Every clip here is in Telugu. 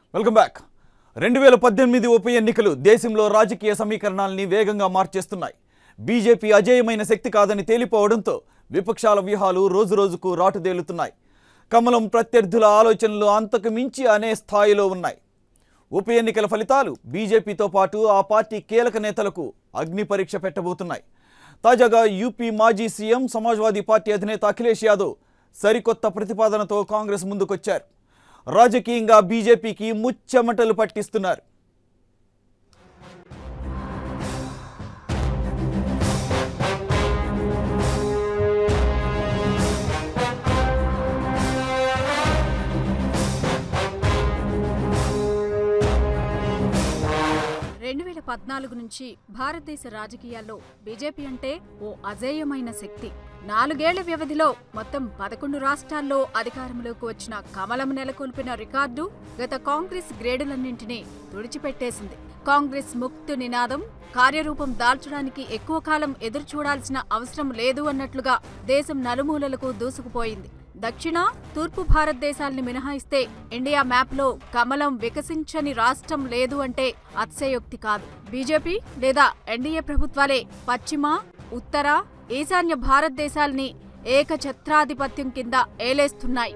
వెల్కమ్ బ్యాక్ 2018 ఉప ఎన్నికలు దేశంలో రాజకీయ సమీకరణాలను వేగంగా మార్చేస్తున్నాయి. బీజేపీ అజేయమైన శక్తి కాదని తేలిపోవడంతో విపక్షాల వ్యూహాలు రోజురోజుకు రాటుదేలుతున్నాయి. కమలం ప్రత్యర్థుల ఆలోచనలు అంతకు మించి అనే స్థాయిలో ఉన్నాయి. ఉప ఎన్నికల ఫలితాలు బీజేపీతో పాటు ఆ పార్టీ కీలక నేతలకు అగ్ని పరీక్ష పెట్టబోతున్నాయి. తాజాగా యూపీ మాజీ సీఎం సమాజ్వాదీ పార్టీ అధినేత అఖిలేష్ యాదవ్ సరికొత్త ప్రతిపాదనతో కాంగ్రెస్ ముందుకొచ్చారు. రాజకీయంగా బీజేపీకి ముచ్చెమటలు పట్టిస్తున్నారు. నుంచి భారతదేశ రాజకీయాల్లో బీజేపీ అంటే ఓ అజేయమైన శక్తి. 4 ఏళ్ల వ్యవధిలో మొత్తం 11 రాష్ట్రాల్లో అధికారంలోకి వచ్చిన కమలం నెలకొల్పిన రికార్డు గత కాంగ్రెస్ గ్రేడులన్నింటినీ తుడిచిపెట్టేసింది. కాంగ్రెస్ ముక్తు నినాదం కార్యరూపం దాల్చడానికి ఎక్కువ కాలం ఎదురుచూడాల్సిన అవసరం లేదు అన్నట్లుగా దేశం నలుమూలలకు దూసుకుపోయింది. దక్షిణ, తూర్పు భారతదేశాల్ని మినహాయిస్తే ఇండియా మ్యాప్లో కమలం వికసించని రాష్ట్రం లేదు అంటే అతిశయోక్తి కాదు. బీజేపీ లేదా ఎన్డీఏ ప్రభుత్వాలే పశ్చిమ, ఉత్తర, ఈశాన్య భారతదేశాల్ని ఏకఛత్రాధిపత్యం కింద ఏలేస్తున్నాయి.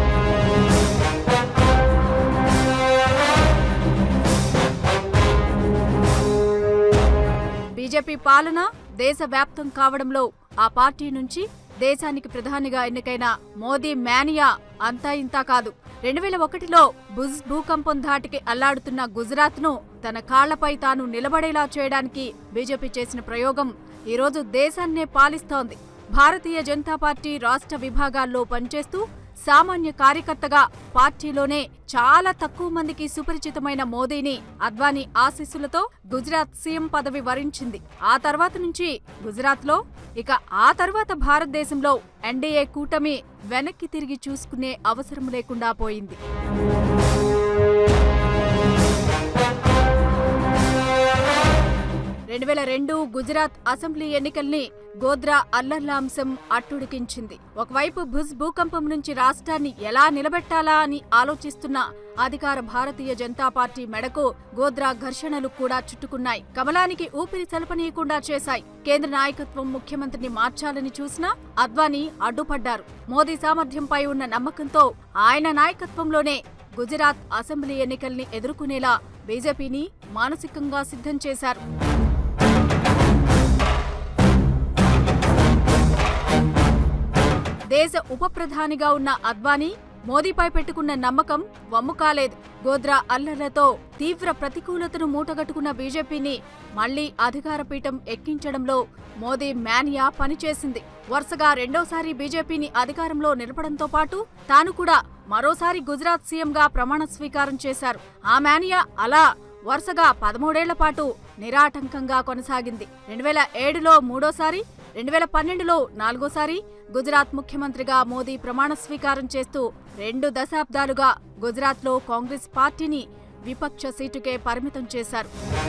బీజేపీ పాలన దేశవ్యాప్తం కావడంలో ఆ పార్టీ నుంచి దేశానికి ప్రధానిగా ఎన్నికైన మోదీ మేనియా అంతా ఇంతా కాదు. 2001లో భుజ్ భూకంపం ధాటికి అల్లాడుతున్న గుజరాత్ను తన కాళ్లపై తాను నిలబడేలా చేయడానికి బీజేపీ చేసిన ప్రయోగం ఈరోజు దేశాన్నే పాలిస్తోంది. భారతీయ జనతా పార్టీ రాష్ట్ర విభాగాల్లో పనిచేస్తూ సామాన్య కార్యకర్తగా పార్టీలోనే చాలా తక్కువ మందికి సుపరిచితమైన మోదీని అద్వానీ ఆశీస్సులతో గుజరాత్ సీఎం పదవి వరించింది. ఆ తర్వాత నుంచి గుజరాత్లో, ఇక ఆ తర్వాత భారతదేశంలో ఎన్డీఏ కూటమి వెనక్కి తిరిగి చూసుకునే అవసరం లేకుండా పోయింది. 2002 గుజరాత్ అసెంబ్లీ ఎన్నికల్ని గోద్రా అల్లర్ల అంశం అట్టుడికించింది. ఒకవైపు భుజ్ భూకంపం నుంచి రాష్ట్రాన్ని ఎలా నిలబెట్టాలా అని ఆలోచిస్తున్న అధికార భారతీయ జనతా పార్టీ మెడకు గోద్రా ఘర్షణలు కూడా చుట్టుకున్నాయి. కమలానికి ఊపిరి సలపనీయకుండా చేశాయి. కేంద్ర నాయకత్వం ముఖ్యమంత్రిని మార్చాలని చూసినా అద్వానీ అడ్డుపడ్డారు. మోదీ సామర్థ్యంపై ఉన్న నమ్మకంతో ఆయన నాయకత్వంలోనే గుజరాత్ అసెంబ్లీ ఎన్నికల్ని ఎదుర్కొనేలా బీజేపీని మానసికంగా సిద్ధం చేశారు. దేశ ఉప ప్రధానిగా ఉన్న అద్వానీ మోదీపై పెట్టుకున్న నమ్మకం వమ్ము కాలేదు. గోద్రా అల్లర్లతో తీవ్ర ప్రతికూలతను మూటగట్టుకున్న బీజేపీని మళ్లీ అధికార పీఠం ఎక్కించడంలో మోదీ మేనియా పనిచేసింది. వరుసగా రెండోసారి బీజేపీని అధికారంలో నిలపడంతో పాటు తాను కూడా మరోసారి గుజరాత్ సీఎంగా ప్రమాణ స్వీకారం చేశారు. ఆ మేనియా అలా వరుసగా 13 ఏళ్ల పాటు నిరాటంకంగా కొనసాగింది. 2007లో మూడోసారి, 2012లో నాలుగోసారి గుజరాత్ ముఖ్యమంత్రిగా మోదీ ప్రమాణ స్వీకారం చేస్తూ 2 దశాబ్దాలుగా గుజరాత్లో కాంగ్రెస్ పార్టీని విపక్ష సీటుకే పరిమితం చేశారు.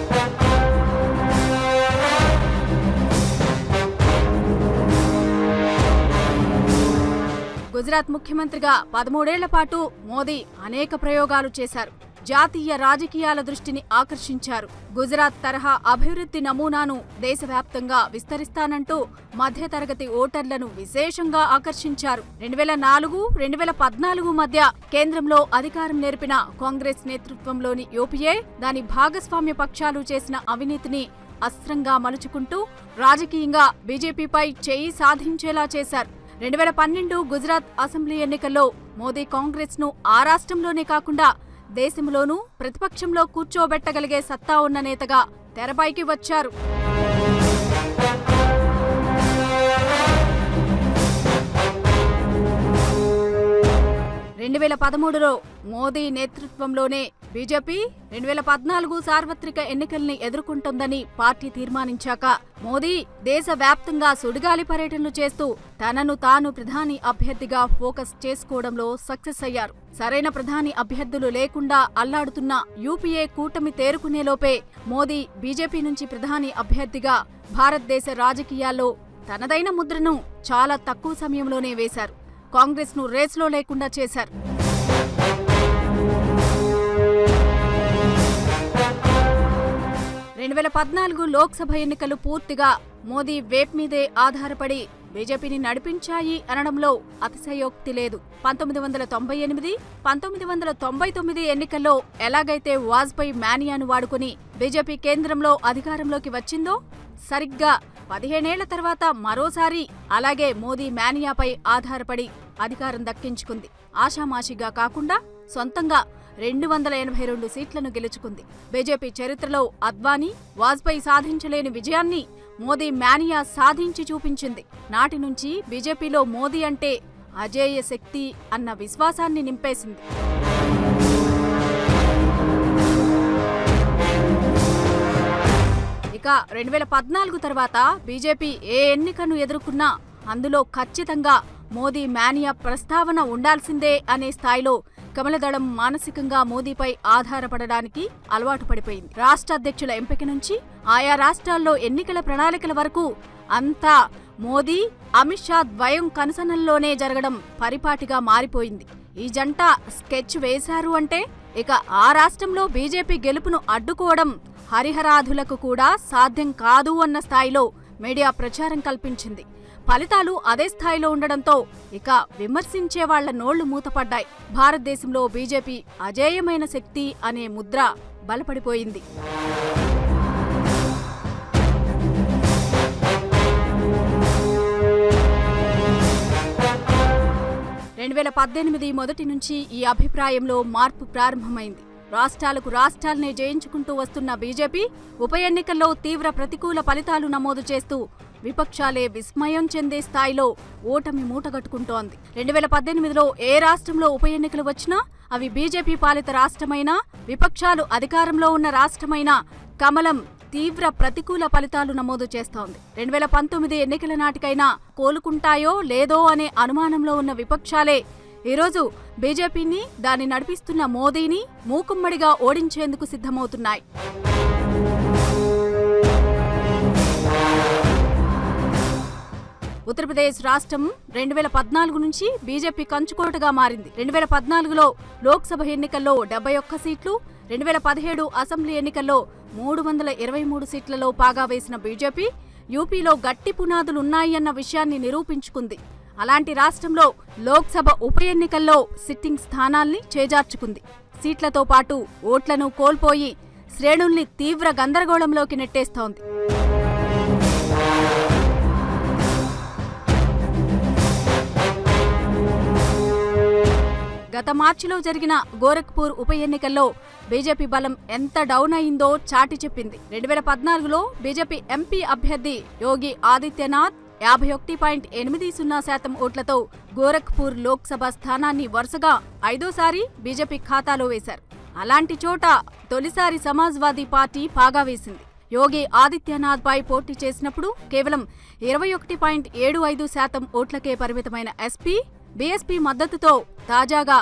గుజరాత్ ముఖ్యమంత్రిగా 13 ఏళ్ల పాటు మోదీ అనేక ప్రయోగాలు చేశారు. జాతీయ రాజకీయాల దృష్టిని ఆకర్షించారు. గుజరాత్ తరహా అభివృద్ధి నమూనాను దేశవ్యాప్తంగా విస్తరిస్తానంటూ మధ్యతరగతి ఓటర్లను విశేషంగా ఆకర్షించారు. 2004, 2014 మధ్య కేంద్రంలో అధికారం నేర్పిన కాంగ్రెస్ నేతృత్వంలోని యూపీఏ, దాని భాగస్వామ్య పక్షాలు చేసిన అవినీతిని అస్త్రంగా మలుచుకుంటూ రాజకీయంగా బీజేపీపై చేయి సాధించేలా చేశారు. 2012 గుజరాత్ అసెంబ్లీ ఎన్నికల్లో మోదీ కాంగ్రెస్ ను ఆ రాష్ట్రంలోనే కాకుండా దేశంలోనూ ప్రతిపక్షంలో కూర్చోబెట్టగలిగే సత్తా ఉన్న నేతగా తెరపైకి వచ్చారు. 2013లో మోదీ నేతృత్వంలోనే బీజేపీ 2014 సార్వత్రిక ఎన్నికల్ని ఎదుర్కొంటోందని పార్టీ తీర్మానించాక మోదీ దేశవ్యాప్తంగా సుడిగాలి పర్యటనలు చేస్తూ తనను తాను ప్రధాని అభ్యర్థిగా ఫోకస్ చేసుకోవడంలో సక్సెస్ అయ్యారు. సరైన ప్రధాని అభ్యర్థులు లేకుండా అల్లాడుతున్న యూపీఏ కూటమి తేరుకునేలోపే మోదీ బీజేపీ నుంచి ప్రధాని అభ్యర్థిగా భారతదేశ రాజకీయాల్లో తనదైన ముద్రను చాలా తక్కువ సమయంలోనే వేశారు. కాంగ్రెస్ ను రేస్లో లేకుండా చేశారు. 2014 లోక్సభ ఎన్నికలు పూర్తిగా మోదీ వేప్ మీదే ఆధారపడి బీజేపీని నడిపించాయి అనడంలో అతిశయోక్తి లేదు. 1998, 1999 ఎన్నికల్లో ఎలాగైతే వాజ్పేయి మానియాను వాడుకుని బీజేపీ కేంద్రంలో అధికారంలోకి వచ్చిందో సరిగ్గా 15 ఏళ్ల తర్వాత మరోసారి అలాగే మోదీ మానియాపై ఆధారపడి అధికారం దక్కించుకుంది. ఆషామాషిగా కాకుండా సొంతంగా 282 సీట్లను గెలుచుకుంది. బీజేపీ చరిత్రలో అద్వానీ, వాజ్పేయి సాధించలేని విజయాన్ని మోదీ మానియా సాధించి చూపించింది. నాటి నుంచి బీజేపీలో మోదీ అంటే అజేయ శక్తి అన్న విశ్వాసాన్ని నింపేసింది. ఇక 2014 తర్వాత బీజేపీ ఏ ఎన్నికను ఎదుర్కొన్నా అందులో ఖచ్చితంగా మోదీ మానియా ప్రస్తావన ఉండాల్సిందే అనే స్థాయిలో కమలదళం మానసికంగా మోదీపై ఆధారపడడానికి అలవాటు పడిపోయింది. రాష్ట్ర అధ్యక్షుల ఎంపిక నుంచి ఆయా రాష్ట్రాల్లో ఎన్నికల ప్రణాళికల వరకు అంతా మోదీ, అమిత్ షా ద్వయం కనుసన్నల్లోనే జరగడం పరిపాటిగా మారిపోయింది. ఈ జంట స్కెచ్ వేశారు అంటే ఇక ఆ రాష్ట్రంలో బీజేపీ గెలుపును అడ్డుకోవడం హరిహరాధులకు కూడా సాధ్యం కాదు అన్న స్థాయిలో మీడియా ప్రచారం కల్పించింది. ఫలితాలు అదే స్థాయిలో ఉండడంతో ఇక విమర్శించే వాళ్ల నోళ్లు మూతపడ్డాయి. భారతదేశంలో బీజేపీ అజేయమైన శక్తి అనే ముద్ర బలపడిపోయింది. 2018 మొదటి నుంచి ఈ అభిప్రాయంలో మార్పు ప్రారంభమైంది. రాష్ట్రాలనే జయించుకుంటూ వస్తున్న బీజేపీ ఉప ఎన్నికల్లో తీవ్ర ప్రతికూల ఫలితాలు నమోదు చేస్తూ విపక్షాలే విస్మయం చెందే స్థాయిలో ఓటమి మూటగట్టుకుంటోంది. 2018లో ఏ రాష్ట్రంలో ఉప ఎన్నికలు వచ్చినా అవి బీజేపీ పాలిత రాష్ట్రమైనా, విపక్షాలు అధికారంలో ఉన్న రాష్ట్రమైనా కమలం తీవ్ర ప్రతికూల ఫలితాలు నమోదు చేస్తోంది. 2019 ఎన్నికల నాటికైనా కోలుకుంటాయో లేదో అనే అనుమానంలో ఉన్న విపక్షాలే ఈరోజు బీజేపీని, దాన్ని నడిపిస్తున్న మోదీని మూకుమ్మడిగా ఓడించేందుకు సిద్ధమవుతున్నాయి. ఉత్తరప్రదేశ్ రాష్ట్రం 2014 నుంచి బీజేపీ కంచుకోటగా మారింది. 2014లో లోక్సభ ఎన్నికల్లో 71 సీట్లు, 2017 అసెంబ్లీ ఎన్నికల్లో 323 సీట్లలో పాగా వేసిన బీజేపీ యూపీలో గట్టి పునాదులున్నాయన్న విషయాన్ని నిరూపించుకుంది. అలాంటి రాష్ట్రంలో లోక్సభ ఉప ఎన్నికల్లో సిట్టింగ్ స్థానాల్ని చేజార్చుకుంది. సీట్లతో పాటు ఓట్లను కోల్పోయి శ్రేణుల్ని తీవ్ర గందరగోళంలోకి నెట్టేస్తోంది. గత మార్చిలో జరిగిన గోరఖ్పూర్ ఉప ఎన్నికల్లో బీజేపీ బలం ఎంత డౌన్ అయిందో చాటి చెప్పింది. 2014లో బీజేపీ ఎంపీ అభ్యర్థి యోగి ఆదిత్యనాథ్ 51.80% ఓట్లతో గోరఖ్పూర్ లోక్సభ స్థానాన్ని వరుసగా 5వ బీజేపీ ఖాతాలో వేశారు. అలాంటి చోట తొలిసారి సమాజ్వాదీ పార్టీ పాగా వేసింది. యోగి ఆదిత్యనాథ్ పై పోటీ చేసినప్పుడు కేవలం 21.75% ఓట్లకే పరిమితమైన ఎస్పీ, బీఎస్పీ మద్దతుతో తాజాగా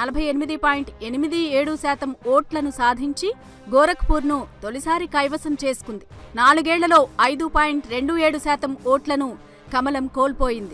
48.87% ఓట్లను సాధించి గోరఖ్పూర్ను తొలిసారి కైవసం చేసుకుంది. 4 ఏళ్లలో 5.27% ఓట్లను కమలం కోల్పోయింది.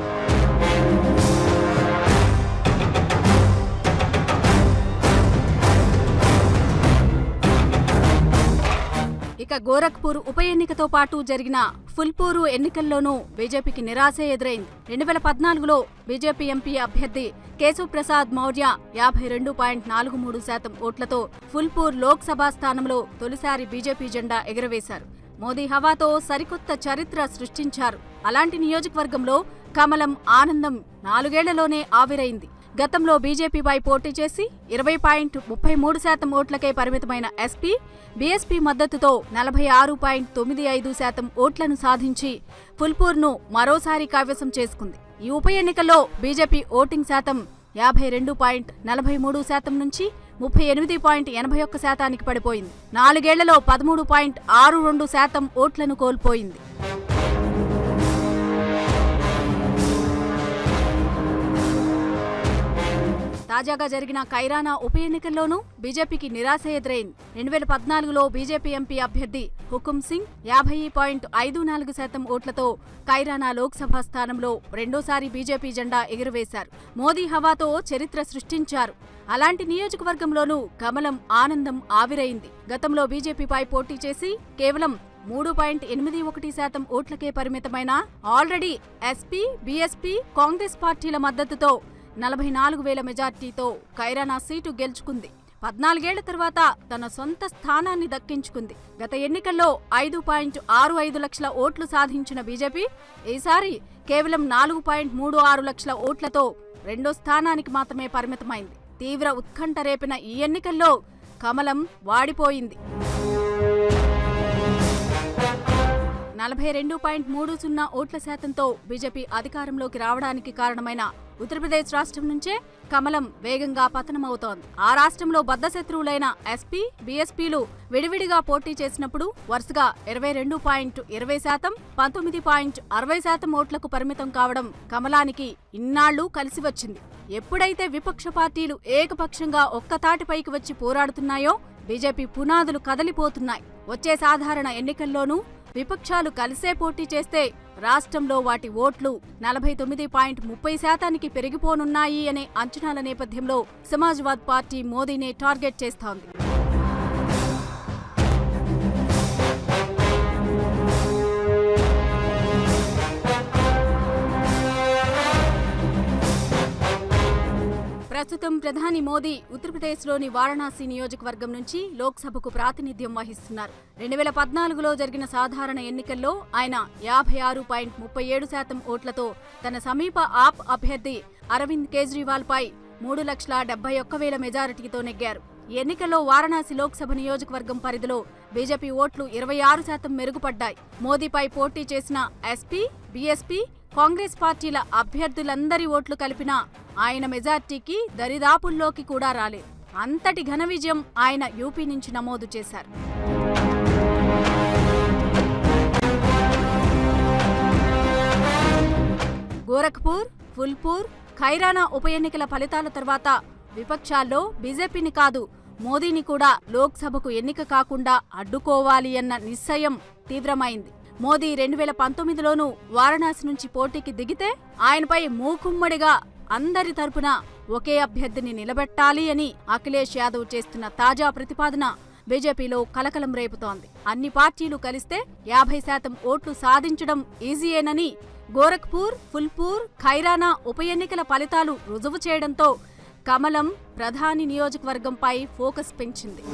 ఇక గోరఖ్పూర్ ఉప ఎన్నికతో పాటు జరిగిన ఫుల్పూరు ఎన్నికల్లోనూ బీజేపీకి నిరాశే ఎదురైంది. 2014లో బీజేపీ ఎంపీ అభ్యర్థి కేశవ్ ప్రసాద్ మౌర్య 52.43% ఓట్లతో ఫుల్పూర్ లోక్సభ స్థానంలో తొలిసారి బీజేపీ జెండా ఎగురవేశారు. మోదీ హవాతో సరికొత్త చరిత్ర సృష్టించారు. అలాంటి నియోజకవర్గంలో కమలం ఆనందం 4 ఏళ్లలోనే ఆవిరైంది. గతంలో బీజేపీపై పోటీ చేసి 20.33% ఓట్లకే పరిమితమైన ఎస్పీ, బీఎస్పీ మద్దతుతో 46.95% ఓట్లను సాధించి ఫుల్పూర్ను మరోసారి కైవసం చేసుకుంది. ఈ ఉప ఎన్నికల్లో బీజేపీ ఓటింగ్ శాతం 52.43% నుంచి 38.81%కి పడిపోయింది. 4 ఏళ్లలో 13.62% ఓట్లను కోల్పోయింది. తాజాగా జరిగిన కైరానా ఉప ఎన్నికల్లోనూ బీజేపీకి నిరాశ ఎదురైంది. 2014లో బీజేపీ ఎంపీ అభ్యర్థి హుకుం సింగ్ 50.54% ఓట్లతో కైరానా లోక్సభ స్థానంలో రెండోసారి బీజేపీ జెండా ఎగురవేశారు. మోదీ హవాతో చరిత్ర సృష్టించారు. అలాంటి నియోజకవర్గంలోనూ కమలం ఆనందం ఆవిరైంది. గతంలో బీజేపీపై పోటీ చేసి కేవలం 3.81% ఓట్లకే పరిమితమైన ఆల్రెడీ ఎస్పీ, బీఎస్పీ, కాంగ్రెస్ పార్టీల మద్దతుతో 44,000 మెజార్టీతో కైరానా సీటు గెలుచుకుంది. 14 ఏళ్ల తర్వాత తన సొంత స్థానాన్ని దక్కించుకుంది. గత ఎన్నికల్లో 5.65 లక్షల ఓట్లు సాధించిన బీజేపీ ఈసారి కేవలం 4.36 లక్షల ఓట్లతో రెండో స్థానానికి మాత్రమే పరిమితమైంది. తీవ్ర ఉత్కంఠ రేపిన ఈ ఎన్నికల్లో కమలం వాడిపోయింది. 42.30 ఓట్ల శాతంతో బీజేపీ అధికారంలోకి రావడానికి కారణమైన ఉత్తరప్రదేశ్ రాష్ట్రం నుంచే కమలం వేగంగా పతనమవుతోంది. ఆ రాష్ట్రంలో బద్ధశత్రువులైన ఎస్పీ, బీఎస్పీలు విడివిడిగా పోటీ చేసినప్పుడు వరుసగా 22.20%, 19.60% ఓట్లకు పరిమితం కావడం కమలానికి ఇన్నాళ్లు కలిసి వచ్చింది. ఎప్పుడైతే విపక్ష పార్టీలు ఏకపక్షంగా ఒక్కతాటిపైకి వచ్చి పోరాడుతున్నాయో బీజేపీ పునాదులు కదలిపోతున్నాయి. వచ్చే సాధారణ ఎన్నికల్లోనూ విపక్షాలు కలిసే పోటీ చేస్తే రాష్ట్రంలో వాటి ఓట్లు 49.30%కి పెరిగిపోనున్నాయి అనే అంచనాల నేపథ్యంలో సమాజ్వాద్ పార్టీ మోదీనే టార్గెట్ చేస్తోంది. ప్రస్తుతం ప్రధాని మోదీ ఉత్తరప్రదేశ్లోని వారణాసి నియోజకవర్గం నుంచి లోక్సభకు ప్రాతినిధ్యం వహిస్తున్నారు. 2014లో జరిగిన సాధారణ ఎన్నికల్లో ఆయన 56.37% ఓట్లతో తన సమీప ఆప్ అభ్యర్థి అరవింద్ కేజ్రీవాల్ పై 3,71,000 మెజారిటీతో నెగ్గారు. ఈ ఎన్నికల్లో వారణాసి లోక్సభ నియోజకవర్గం పరిధిలో బీజేపీ ఓట్లు 26% మెరుగుపడ్డాయి. మోదీపై పోటీ చేసిన ఎస్పీ, బీఎస్పీ, కాంగ్రెస్ పార్టీల అభ్యర్థులందరి ఓట్లు కలిపినా ఆయన మెజార్టీకి దరిదాపుల్లోకి కూడా రాలేదు. అంతటి ఘన విజయం ఆయన యూపీ నుంచి నమోదు చేశారు. గోరఖ్పూర్, ఫుల్పూర్, ఖైరానా ఉప ఎన్నికల ఫలితాల తర్వాత విపక్షాల్లో బీజేపీని కాదు మోదీని కూడా లోక్సభకు ఎన్నిక కాకుండా అడ్డుకోవాలి అన్న నిశ్చయం తీవ్రమైంది. మోదీ 2019లోనూ వారణాసి నుంచి పోటీకి దిగితే ఆయనపై మూకుమ్మడిగా అందరి తరపున ఒకే అభ్యర్థిని నిలబెట్టాలి అని అఖిలేష్ యాదవ్ చేస్తున్న తాజా ప్రతిపాదన బీజేపీలో కలకలం రేపుతోంది. అన్ని పార్టీలు కలిస్తే 50% ఓట్లు సాధించడం ఈజీయేనని గోరఖ్పూర్, ఫుల్పూర్, ఖైరానా ఉప ఎన్నికల ఫలితాలు రుజువు చేయడంతో కమలం ప్రధాని నియోజకవర్గంపై ఫోకస్ పెంచింది.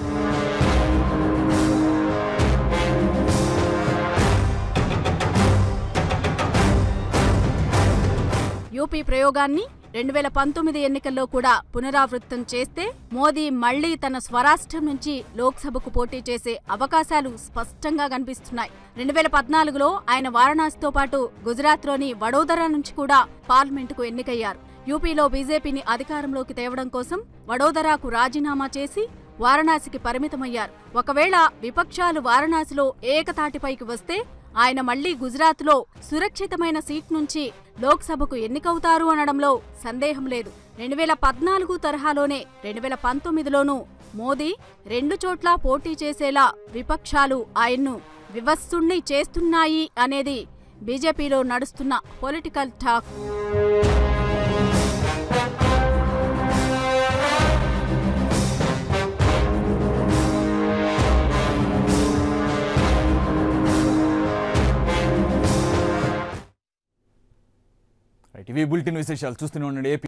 యూపీ ప్రయోగాన్ని 2019 ఎన్నికల్లో కూడా పునరావృతం చేస్తే మోదీ మళ్లీ తన స్వరాష్ట్రం నుంచి లోక్సభకు పోటీ చేసే అవకాశాలు స్పష్టంగా కనిపిస్తున్నాయి. 2014లో ఆయన వారణాసితో పాటు గుజరాత్లోని వడోదరా నుంచి కూడా పార్లమెంటుకు ఎన్నికయ్యారు. యూపీలో బీజేపీని అధికారంలోకి తేవడం కోసం వడోదరాకు రాజీనామా చేసి వారణాసికి పరిమితమయ్యారు. ఒకవేళ విపక్షాలు వారణాసిలో ఏకతాటిపైకి వస్తే ఆయన మళ్లీ గుజరాత్లో సురక్షితమైన సీట్ నుంచి లోక్సభకు ఎన్నికవుతారు అనడంలో సందేహం లేదు. 2014 తరహాలోనే 2019లోనూ మోదీ 2 చోట్ల పోటీ చేసేలా విపక్షాలు ఆయన్ను వివస్సుణ్ణి చేస్తున్నాయి అనేది బీజేపీలో నడుస్తున్న పొలిటికల్ టాక్. టీవీ బులెటిన్ విశేషాలు చూస్తూనే ఉండండి.